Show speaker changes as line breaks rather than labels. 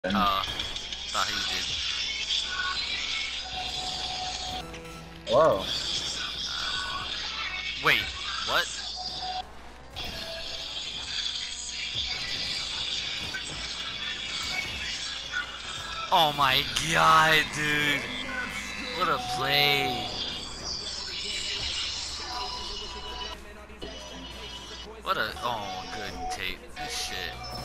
Thought he did.
Whoa.
Wait, what? Oh my god, dude. What a play. What a, oh, good tape. This shit.